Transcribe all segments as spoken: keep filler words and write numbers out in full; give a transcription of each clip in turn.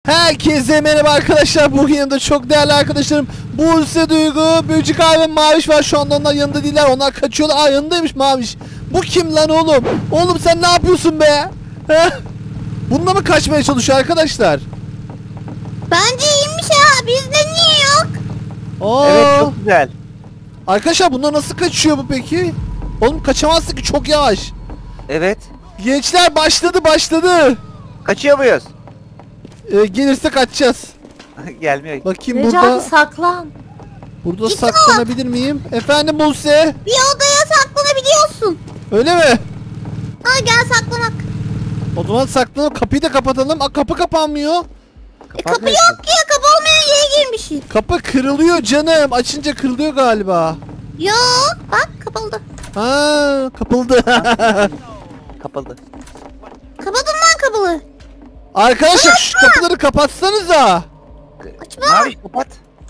Herkese merhaba arkadaşlar. Bugün yanımda çok değerli arkadaşlarım Buse, Duygu, Böcük abi ve Maviş var. Şu anda onlar yanında değiller. Onlar kaçıyorlar. Aa, yanındaymış Maviş. Bu kim lan oğlum? Oğlum sen ne yapıyorsun be? He? Bununla mı kaçmaya çalışıyor arkadaşlar? Bence iyiymiş ha. Bizde niye yok? Aa, Evet, çok güzel. arkadaşlar bunlar nasıl kaçıyor bu peki? Oğlum kaçamazsın ki, çok yavaş. Evet. Gençler başladı başladı. Kaçıyor muyuz? Ee, gelirse kaçacağız. Gelmiyor. Bakayım Necati burada. saklan. Burada Gitme. saklanabilir miyim? Efendim Buse? Bir odaya saklanabiliyorsun. Öyle mi? Ha gel saklanak. O zaman saklanıp kapıyı da kapatalım. Aa, kapı kapanmıyor. E, kapı yok ki. Kapı olmayan yere girmişiz. Kapı kırılıyor canım. Açınca kırılıyor galiba. Yok. Bak kapıldı. Ha, kapıldı. Kapalı. Kapadın lan kapıyı. Arkadaşlar şu kapıları kapatsanıza. Açma. Maviş kapat.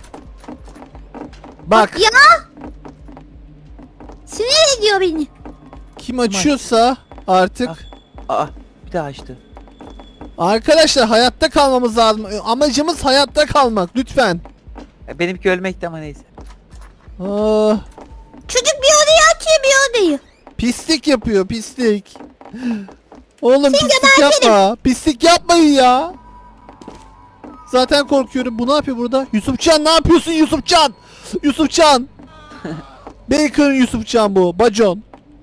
Bak, Ya. Sinir ediyor beni. kim açıyorsa artık. Aa, bir daha açtı. Arkadaşlar hayatta kalmamız lazım. Amacımız hayatta kalmak lütfen. E, benimki ölmekti ama neyse. Aa, Çocuk bir odayı açıyor bir odayı. pislik yapıyor, pislik. Oğlum Seni pislik gebertirim. yapma. Pislik yapmayın ya. Zaten korkuyorum. Bu ne yapıyor burada? Yusufcan ne yapıyorsun Yusufcan? Yusufcan. Bacon Yusufcan bu. Bacon.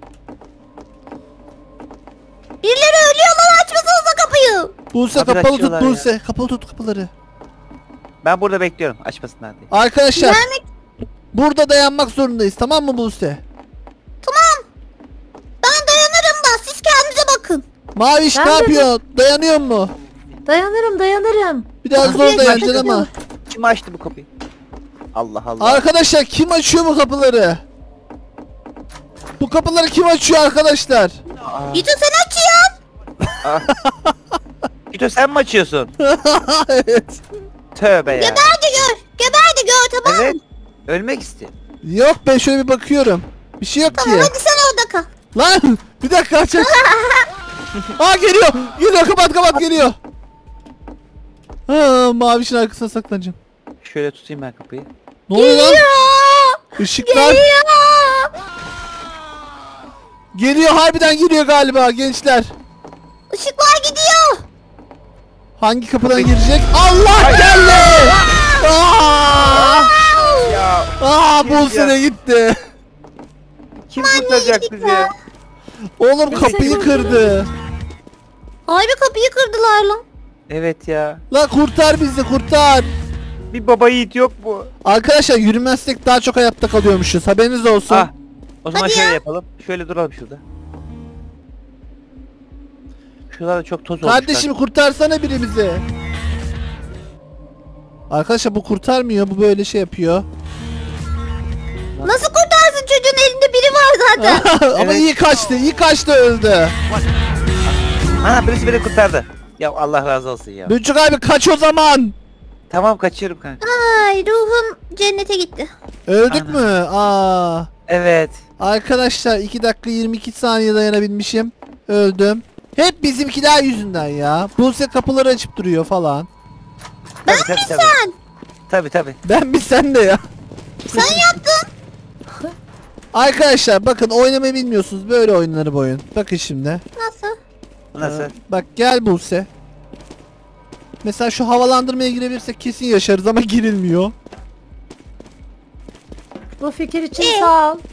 Birileri ölüyor lan, açmasanıza kapıyı. Buse Abi kapalı tut açıyorlar ya. Buse. Kapalı tut kapıları. Ben burada bekliyorum açmasınlar diye. Arkadaşlar Gelmek. burada dayanmak zorundayız, tamam mı Buse? Tamam. Ben dayanırım da siz kendinize bakın. Maviş Ben ne de- yapıyor? Dayanıyor mu? Dayanırım dayanırım. Biraz Kapıyı zor açmak dayanacaksın ama. yok. Kim açtı bu kapıyı? Allah Allah. Arkadaşlar kim açıyor bu kapıları? Bu kapıları kim açıyor arkadaşlar? Aa, Gito sen açıyorsun. aa. Gito sen mi açıyorsun? Evet. Tövbe ya. Geber de gör. Geber de gör, tamam mı? Evet. Ölmek istiyor. Yok, ben şöyle bir bakıyorum. Bir şey yok Tamam ki. hadi sen orada kal. Lan bir dakika açak. Aa, geliyor. Geliyor, kapat kapat, geliyor. Ha, Maviş'in arkasına saklanacağım. Şöyle tutayım ben kapıyı. Ne oluyor lan? Geliyor. Işıklar Geliyor. geliyor, harbiden geliyor galiba gençler. Işıklar gidiyor. Hangi kapıdan girecek? Allah geldi. Aa! Ya Aa, Kim Buse ya? de gitti. kim kurtaracak bizi? ya. Oğlum kapıyı kırdı. Harbi kapıyı kırdılar lan. Evet ya. La kurtar bizi, kurtar. Bir baba yiğit yok mu? Arkadaşlar yürümezsek daha çok hayatta kalıyormuşuz. Haberiniz olsun. Ah. O zaman Hadi şöyle ya. yapalım. Şöyle duralım şurada. Şurada çok toz olmuş. Kardeşim kurtarsana biri bizi. Arkadaşlar bu kurtarmıyor. Bu böyle şey yapıyor. Nasıl kurtarsın, çocuğun elinde biri var zaten. Ama Evet. iyi kaçtı. iyi kaçtı, öldü. Ana birisi beni kurtardı. Ya Allah razı olsun ya. Böcük abi kaç o zaman. Tamam kaçıyorum kanka. Ay ruhum cennete gitti. Öldük Ana. mü? Aa. Evet. Arkadaşlar iki dakika yirmi iki saniye dayanabilmişim. Öldüm. Hep bizimkiler yüzünden ya. Buse kapıları açıp duruyor falan. Tabii, tabii, tabii. Sen. Tabii tabii. Ben bir sen de ya. Sen yaptın. Arkadaşlar bakın, oynamayı bilmiyorsunuz. Böyle oynanır bu oyun. Bakın şimdi. Nasıl? Nasıl? Ee, bak gel Buse. Mesela şu havalandırmaya girebilirsek kesin yaşarız ama girilmiyor. Bu fikir için İyi. sağ ol.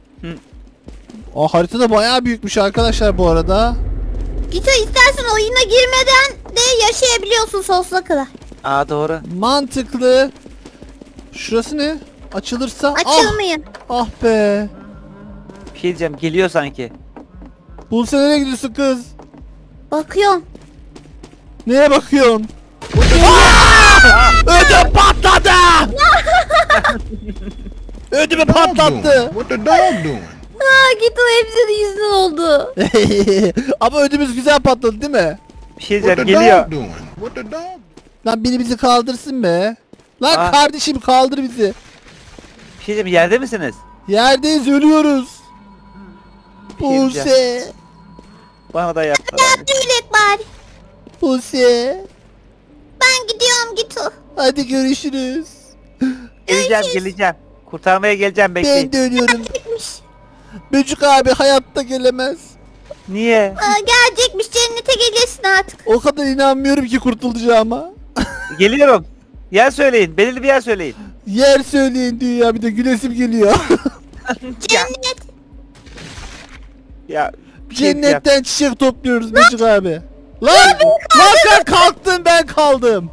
O harita da bayağı büyükmüş arkadaşlar bu arada. Gito istersen oyuna girmeden de yaşayabiliyorsun sonsuza kadar. Aa doğru. Mantıklı. Şurası ne? Açılırsa. Açılmayın. Ah, ah be. Bir şey diyeceğim. Geliyor sanki. Buse nereye gidiyorsun kız? Bakıyorum. Neye bakıyorsun? Aa! Ödüm patladı. Ödümü patlattı. What the dog doing? Aa Gito hepsinin yüzünden oldu. Ama ödümüz güzel patladı değil mi? Bir şey What diyeceğim. the Geliyor. dog doing? What the dog? Lan biri bizi kaldırsın be. Lan Aa. kardeşim kaldır bizi. Bir şey diyeceğim. Yerde misiniz? Yerdeyiz, ölüyoruz. Bir şey diyeceğim. Buse. Bana da yaptılar. Öylek bari. Buse. Ben gidiyorum. Tamam git o. Hadi görüşürüz. Geleceğim geleceğim. Kurtarmaya geleceğim, bekleyin. Ben de ölüyorum. Gitmiş. Böcük abi hayatta gelemez. Niye? Aa, gelecekmiş, cennete gelirsin artık. O kadar inanmıyorum ki kurtulacağıma. Geliyorum. Yer söyleyin. Belirli bir yer söyleyin. Yer söyleyin diyor ya, bir de gülesim geliyor. Cennet. Ya bir şey diyeceğim. Cennetten çiçek topluyoruz Böcük abi. Lan! Lan sen kalktın, ben kaldım.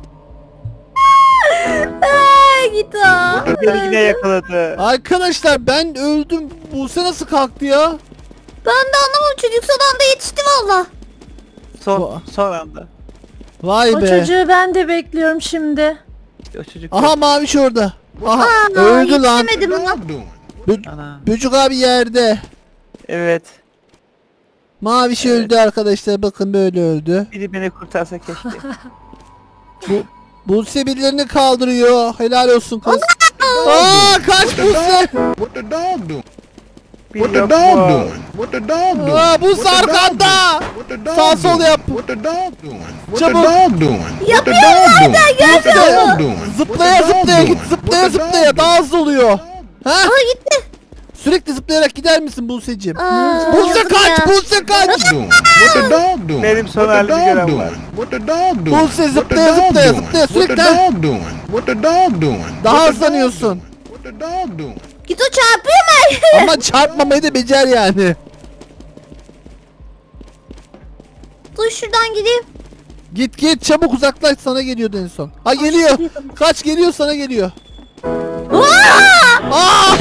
Aa, git o. Beni yine yakaladı. Arkadaşlar ben öldüm. Buse nasıl kalktı ya? Ben de anlamadım, çocuk son anda yetişti valla. Son, son anda. Vay O be. çocuğu ben de bekliyorum şimdi. O çocuk. Aha Maviş orada. Aha Aa, öldü lan. yetişemedim What lan. the dog doing? Bö- Ana. Böcük abi yerde. Evet. Maviş Evet. öldü arkadaşlar, bakın böyle öldü. Biri beni kurtarsa keşke. Bu Buse birilerini kaldırıyor. Helal olsun kız. Aa kaç What the Buse. dog? What the dog doing? Biri What the yok dog mu? doing? What the dog doing? Aa, Buse What the dog arkanda. doing? What the dog Sağ sol doing? yap. What the dog doing? What Çabuk. the dog doing? What the Yapıyor dog doing? zaten, What the görmüyor dog musun? doing? Zıplaya What the dog zıplaya git, doing? zıplaya What the dog zıplaya daha doing? hızlı oluyor. Ha? Aa, gitti. Sürekli zıplayarak gider misin Buse'cim? Aa, Buse yazık kaç, ya. Buse kaç. What the dog doing? What the dog doing? Benim son What the halimi dog gören doing? var. What the dog doing? Buse What the zıplaya, dog zıplaya, doing? zıplaya, What the sürekli. dog doing? What the dog doing? Daha What the dog hızlanıyorsun. doing? What the dog doing? Git o, çarpıyor mu? Ama çarpmamayı da becer yani. Dur şuradan gideyim. Git git çabuk uzaklaş, sana geliyordu en son. Ha geliyor. Kaç geliyor, sana geliyor. Aa!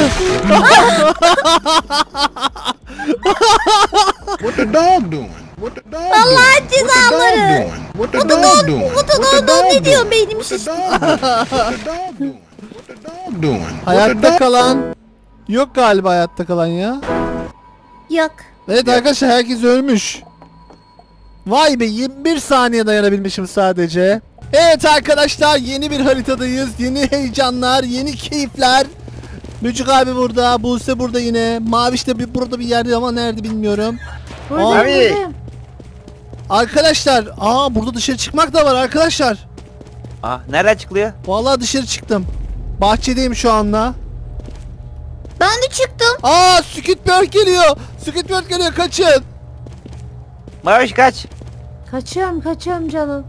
What the dog doing? What the dog Allah'ın doing? What the dog cezaları. doing? What the Bu da dog dog- doing? bu da What the dog- dog ne doing? diyor beynim What the şişti. dog doing? What the dog doing? What the dog doing? What the Hayatta dog- kalan yok galiba, hayatta kalan ya. Yok. Evet arkadaşlar, herkes ölmüş. Vay be, yirmi bir saniye dayanabilmişim sadece. Evet arkadaşlar, yeni bir haritadayız. Yeni heyecanlar, yeni keyifler. Böcük abi burada, Buse burada yine. Maviş de bir, burada bir yerde ama nerede bilmiyorum. Buradayım, Abi. buradayım. Arkadaşlar, aa burada dışarı çıkmak da var arkadaşlar. Ah, nereden çıkılıyor? Vallahi dışarı çıktım. Bahçedeyim şu anda. Ben de çıktım. Aa Squidward geliyor. Squidward geliyor, kaçın. Maviş kaç. Kaçıyorum kaçıyorum canım.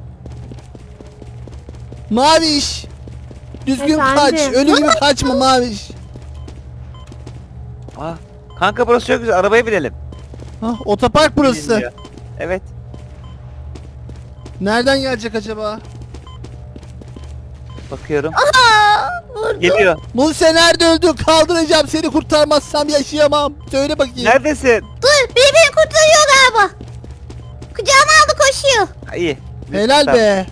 Maviş. Düzgün Efendim? kaç. Ölü gibi kaçma Maviş. Ah, kanka burası çok güzel. Arabaya binelim. Hah, otopark burası. Bilinmiyor. Evet. Nereden gelecek acaba? Bakıyorum. Aa, vurdu. Geliyor. Buse nerede öldün? Kaldıracağım seni, kurtarmazsam yaşayamam. Söyle bakayım. Neredesin? Dur, biri beni kurtarıyor galiba. Kucağıma aldı, koşuyor. Ha, iyi. Helal Tamam. be.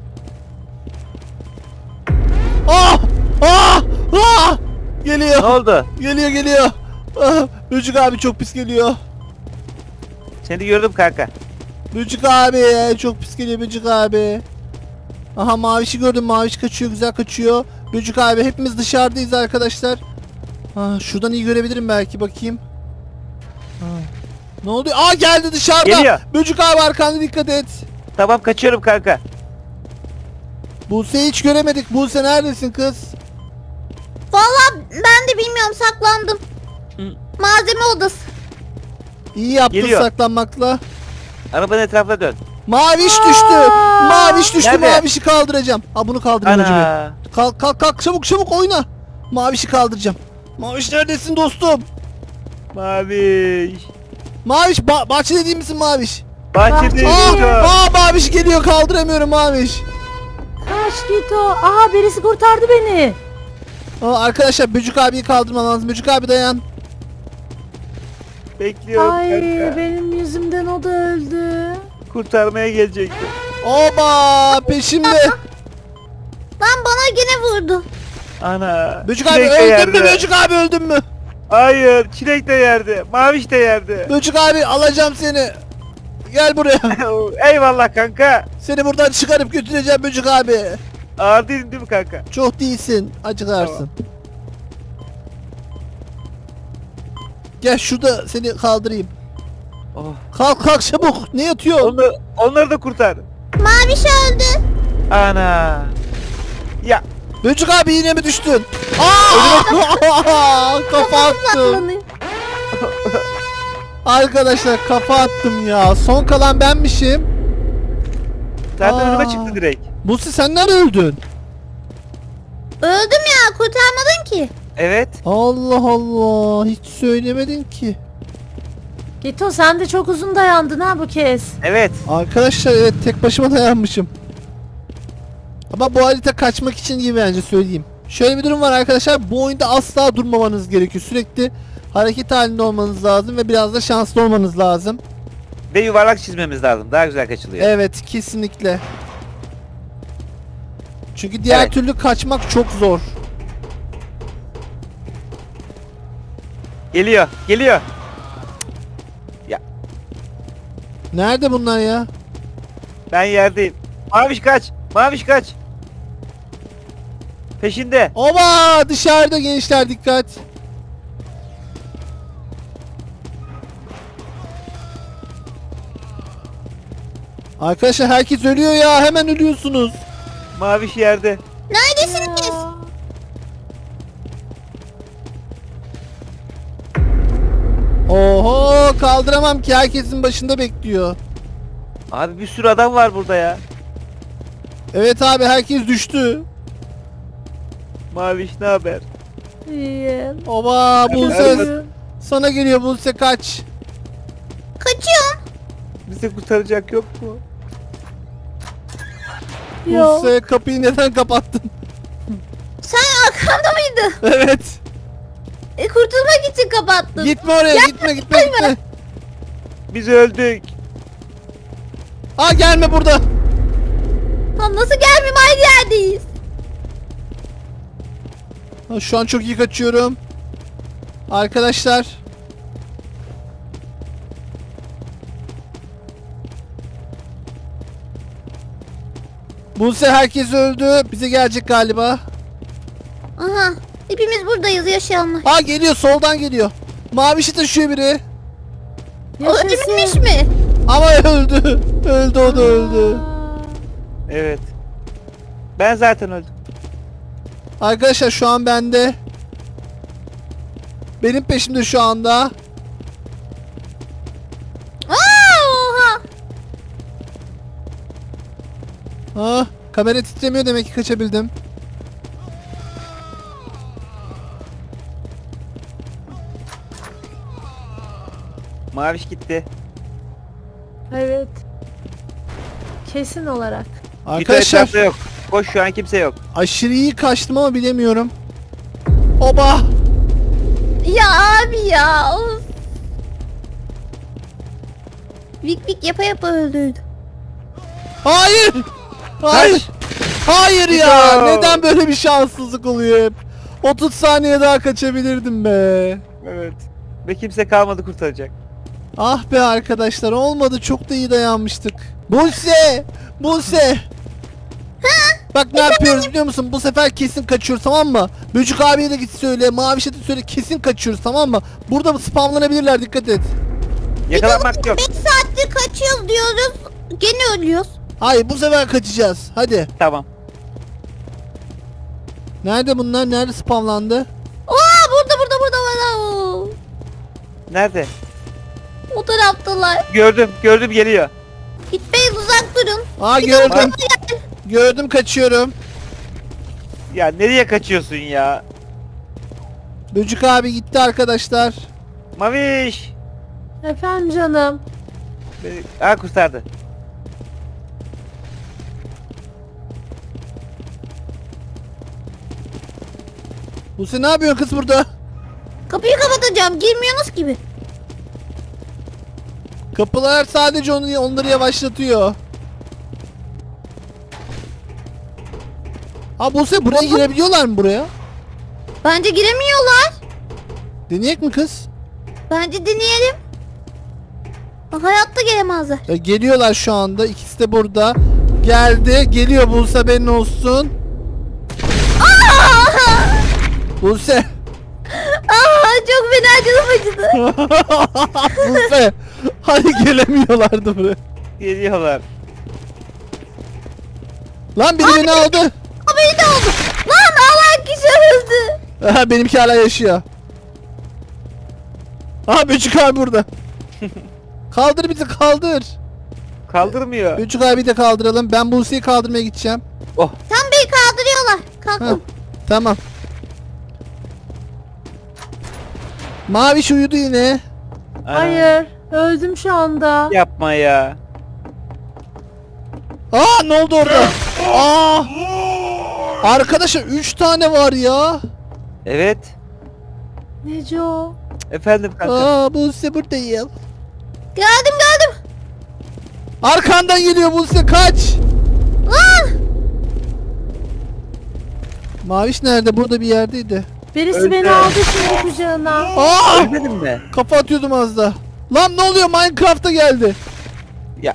Ah! Ah! Ah! Geliyor. Ne oldu? Geliyor geliyor. Ah, Böcük abi çok pis geliyor. Seni gördüm kanka. Böcük abi çok pis geliyor Böcük abi. Aha Maviş'i gördüm, Maviş kaçıyor, güzel kaçıyor. Böcük abi hepimiz dışarıdayız arkadaşlar. Ah, şuradan iyi görebilirim belki, bakayım. Ah. Ne oluyor? Aa geldi dışarıda. Geliyor. Böcük abi arkanda dikkat et. Tamam, kaçıyorum kanka. Buse'yi hiç göremedik. Buse neredesin kız? Vallahi ben de bilmiyorum, saklandım. Hı. Malzeme odası. İyi yaptın Geliyor. saklanmakla. Arabanın etrafına dön. Maviş düştü. Maviş düştü. Nerede? Maviş'i kaldıracağım. Ha bunu kaldırayım önce bir. Ana. Kalk kalk kalk çabuk çabuk oyna. Maviş'i kaldıracağım. Maviş neredesin dostum? Maviş. Maviş ba bahçede değil misin Maviş? Bahçede. Aa, aa Maviş geliyor, kaldıramıyorum Maviş. Kaç git o. Aha birisi kurtardı beni. Aa, arkadaşlar Böcük abiyi kaldırmam lazım. Böcük abi dayan. Bekliyorum Ay kanka. benim yüzümden o da öldü. Kurtarmaya gelecekti. Oba peşimde. Lan bana gene vurdu. Ana. Böcük abi Çilek de öldün yerde. mü? Böcük abi öldün mü? Hayır. Çilek de yerde. Maviş de yerde. Böcük abi alacağım seni. Gel buraya. Eyvallah kanka. Seni buradan çıkarıp götüreceğim Böcük abi. Ağır değilim değil mi kanka? Çok değilsin. Acıkarsın. Gel şurada seni kaldırayım. Oh. Kalk kalk çabuk. Ne yatıyor? Onları, onları da kurtar. Maviş öldü. Ana. Ya Böcük abi yine mi düştün? Aa! Kafa attım. Saklanıyor. Arkadaşlar kafa attım ya. Son kalan benmişim. zaten Aa. önüme çıktı direkt. Buse sen nerede öldün? Öldüm ya, kurtarmadın ki. Evet. Allah Allah. Hiç söylemedin ki. Gito sen de çok uzun dayandın ha bu kez. Evet. Arkadaşlar evet tek başıma dayanmışım. Ama bu harita kaçmak için gibi bence söyleyeyim. Şöyle bir durum var arkadaşlar. Bu oyunda asla durmamanız gerekiyor. Sürekli hareket halinde olmanız lazım ve biraz da şanslı olmanız lazım. Ve yuvarlak çizmemiz lazım. Daha güzel kaçılıyor. Evet kesinlikle. Çünkü diğer Evet. türlü kaçmak çok zor. Geliyor. Geliyor. Nerede bunlar ya? Ben yerdeyim. Maviş kaç. Maviş kaç. Peşinde. Oba dışarıda gençler dikkat. Arkadaşlar herkes ölüyor ya, hemen ölüyorsunuz. Maviş yerde. Neredesiniz? Aa, Oho kaldıramam ki, herkesin başında bekliyor. Abi bir sürü adam var burada ya. Evet abi herkes düştü. Maviş ne haber? İyiyim. Oba Buse Evet. sana geliyor, Buse kaç. Kaçıyorum. Bizi kurtaracak yok mu? Yok. Buse kapıyı neden kapattın? Sen arkamda mıydın? Evet. E, kurtulmak için kapattım. Gitme oraya, gitme gitme gitme. Biz öldük. Aa gelme burada. Lan nasıl gelmeyeyim, aynı yerdeyiz. Ha, şu an çok iyi kaçıyorum. Arkadaşlar. Buse herkes öldü. Bize gelecek galiba. Aha. Hepimiz buradayız, yaşayanlar. Aa geliyor, soldan geliyor. Mavişi taşıyor biri. O Yaşasın. ölmemiş mi? Ama öldü. Öldü, o da öldü. Aa, Evet. Ben zaten öldüm. Arkadaşlar şu an bende. Benim peşimde şu anda. Aa, oha. Ha, kamera titremiyor, demek ki kaçabildim. Maviş gitti. Evet. Kesin olarak. Gito Arkadaşlar etrafta yok. Koş, şu an kimse yok. aşırı iyi kaçtım ama bilemiyorum. Oba! Ya abi ya. Of. Vik vik yapa yapa öldürdü. Hayır! Hayır! Hayır ya! Gito! Neden böyle bir şanssızlık oluyor hep? otuz saniye daha kaçabilirdim be. Evet. Ve kimse kalmadı kurtaracak. Ah be arkadaşlar, olmadı, çok da iyi dayanmıştık. Buse! Buse! Bak ne yapıyoruz biliyor musun? Bu sefer kesin kaçıyoruz, tamam mı? Böcük abiye de git söyle, Maviş'e de söyle, kesin kaçıyoruz, tamam mı? Burada spamlanabilirler, dikkat et. Yakalanmak yok. beş saattir kaçıyoruz diyoruz. Gene ölüyoruz. Hayır, bu sefer kaçacağız. Hadi. Tamam. Nerede bunlar? Nerede spamlandı? Aa, burada burada burada burada. Oo. Nerede? O taraftalar. Gördüm. Gördüm, geliyor. Gitmeyin, uzak durun. Aa Bir de gördüm. oraya gel. Gördüm, kaçıyorum. Ya nereye kaçıyorsun ya? Böcük abi gitti arkadaşlar. Maviş. Efendim canım. Beni... Aa, kurtardı. Buse ne yapıyorsun kız burada? Kapıyı kapatacağım. Girmiyorsunuz gibi. Kapılar sadece onu, onları yavaşlatıyor. Ha Buse, buraya girebiliyorlar mı buraya? Bence giremiyorlar. Deneyek mi kız? Bence deneyelim. Bak, hayatta gelemezler. Ya geliyorlar şu anda. İkisi de burada. Geldi. Geliyor Buse, benim olsun. Buse. Aa, çok fena canım acıdı. Buse. Hani gelemiyorlardı buraya. Geliyorlar. Lan biri beni aldı. Haberi de oldu. öldü. Aha, benimki hala yaşıyor. Aha Böcük abi burada. Kaldır bizi kaldır. Kaldırmıyor. Böcük abi de kaldıralım. Ben Buse'yi kaldırmaya gideceğim. Oh. Tam beni kaldırıyorlar. Ha, Kalkın. tamam. Maviş uyudu yine. Ana, Hayır. Öldüm şu anda. Yapma ya. Aa ne oldu orada? Aa! Arkadaşlar üç tane var ya. Evet. Neco. Efendim kanka. Aa Buse buradayım. Geldim geldim. Arkandan geliyor Buse, kaç. Ah! Maviş nerede? Burada bir yerdeydi. Birisi Öldü. beni aldı şimdi kucağına. Aa! Ölmedin mi? Kafa atıyordum az da. Lan ne oluyor? Minecraft'a geldi. Ya.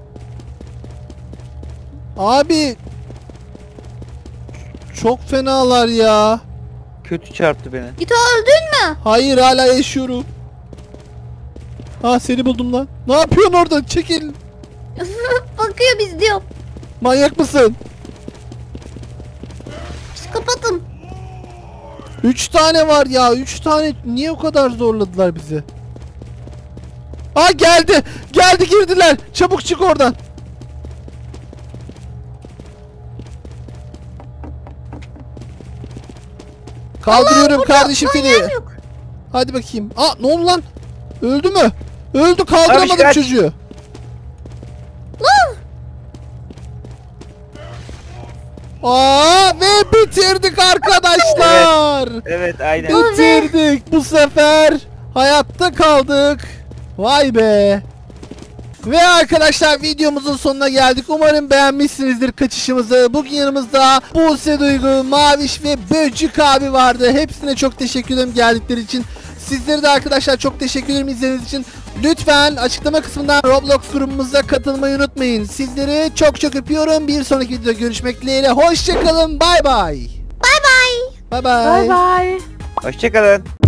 Abi. Çok fenalar ya. Kötü çarptı beni. Gito öldün mü? Hayır hala yaşıyorum. Ha seni buldum lan. Ne yapıyorsun orada? Çekil. Bakıyor biz diyor. Manyak mısın? Biz kapatın. Üç tane var ya. Üç tane. Niye o kadar zorladılar bizi? Aa geldi. Geldi girdiler. Çabuk çık oradan. Kaldırıyorum Burada kardeşim lan seni. yer yok. Hadi bakayım. Aa ne oldu lan? Öldü mü? Öldü, kaldıramadım Abi, kaç. çocuğu. Lan! Aa ve bitirdik arkadaşlar. Evet aynen. Bitirdik. Bu sefer hayatta kaldık. Vay be. Ve arkadaşlar videomuzun sonuna geldik. Umarım beğenmişsinizdir kaçışımızı. Bugün yanımızda Buse Duygu, Maviş ve Böcük abi vardı. Hepsine çok teşekkür ederim geldikleri için. Sizlere de arkadaşlar çok teşekkür ederim izlediğiniz için. Lütfen açıklama kısmından Roblox grubumuza katılmayı unutmayın. Sizleri çok çok öpüyorum. Bir sonraki videoda görüşmek dileğiyle. Hoşçakalın. Bay bay. Bay bay. Bay Bay bay. bay. Hoşçakalın.